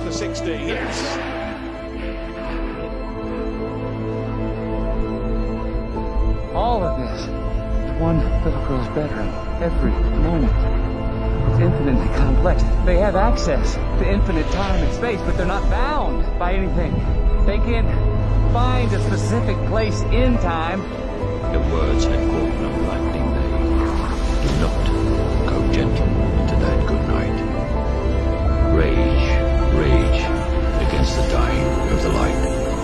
the 60. Yes. All of this is one little girl's bedroom. Every moment. It's infinitely complex. They have access to infinite time and space, but they're not bound by anything. They can find a specific place in time. The words had caught no lightning day. Do not go gentle into that good night. Rage, rage against the dying of the light.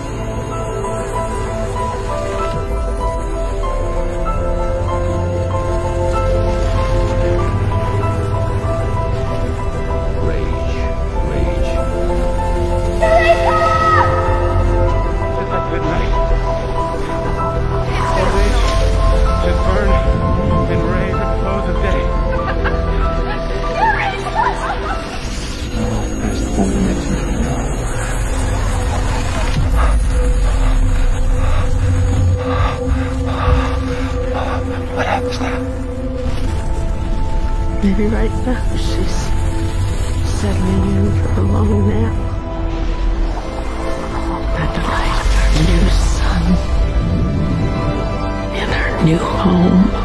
What happens now? Maybe right now she's settling in for a long nap. At the light of her new sun in her new home.